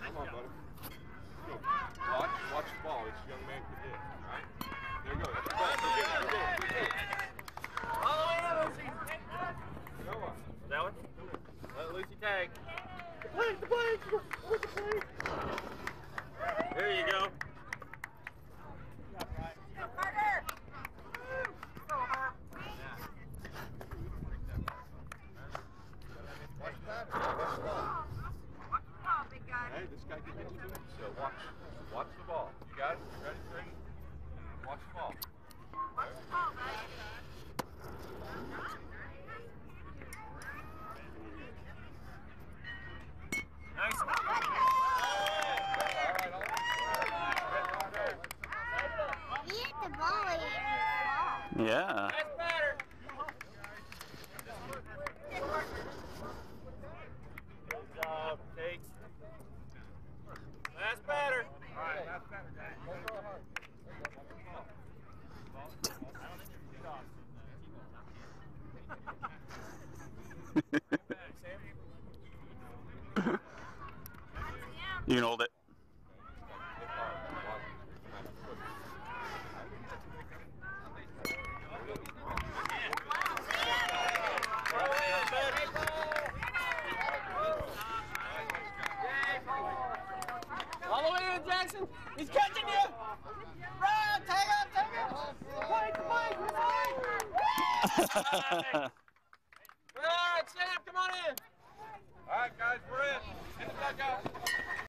Come on, buddy. Go. Watch the ball. This young man can hit. All right? There you go. That's the ball. Good. All the way in, Lucy. Go on. That one? Let Lucy tag. The play. Where's the play? There you go. Hey, this guy can get you to it. So watch the ball. You got it? Ready? Watch the ball. Watch the ball, guys. Nice. He hit the ball in. Yeah. Nice batter. Good job. Take. Last batter. All right, last batter, guys. Don't throw it hard. You can hold it. All the way in, Jackson. He's catching you. Run, tag him. Play. All right, Sam, come on in. All right, guys, we're in. In the dugout.